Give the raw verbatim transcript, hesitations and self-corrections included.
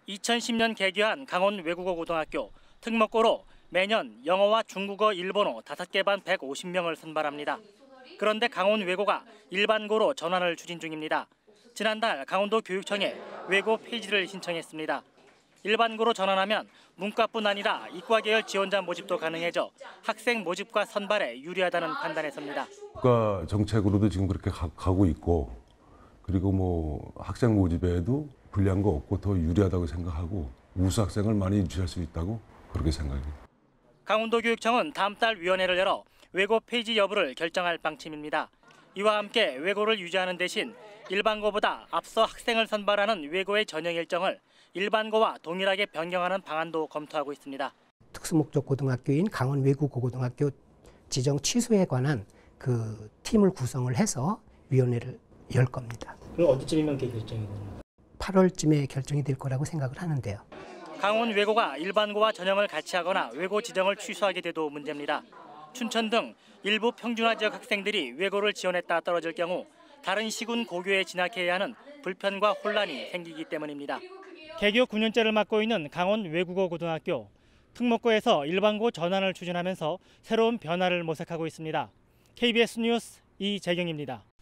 이천십 년 개교한 강원 외국어 고등학교 특목고로 매년 영어와 중국어, 일본어 다섯 개 반 백오십 명을 선발합니다. 그런데 강원 외고가 일반고로 전환을 추진 중입니다. 지난달 강원도 교육청에 외고 폐지를 신청했습니다. 일반고로 전환하면 문과뿐 아니라 이과 계열 지원자 모집도 가능해져 학생 모집과 선발에 유리하다는 판단에서입니다. 국가 정책으로도 지금 그렇게 가, 가고 있고, 그리고 뭐 학생 모집에도 불리한 거 없고 더 유리하다고 생각하고 우수 학생을 많이 유치할 수 있다고 그렇게 생각해요. 강원도 교육청은 다음 달 위원회를 열어 외고 폐지 여부를 결정할 방침입니다. 이와 함께 외고를 유지하는 대신 일반고보다 앞서 학생을 선발하는 외고의 전형 일정을 일반고와 동일하게 변경하는 방안도 검토하고 있습니다. 특수목적 고등학교인 강원 외국어 고등학교 지정 취소에 관한 그 팀을 구성을 해서 위원회를 열 겁니다. 그럼 언제쯤이면 그게 결정이 됩니까? 팔월쯤에 결정이 될 거라고 생각을 하는데요. 강원 외고가 일반고와 전형을 같이 하거나 외고 지정을 취소하게 돼도 문제입니다. 춘천 등 일부 평준화 지역 학생들이 외고를 지원했다 떨어질 경우 다른 시군 고교에 진학해야 하는 불편과 혼란이 생기기 때문입니다. 개교 구 년째를 맡고 있는 강원 외국어 고등학교. 특목고에서 일반고 전환을 추진하면서 새로운 변화를 모색하고 있습니다. 케이비에스 뉴스 이재경입니다.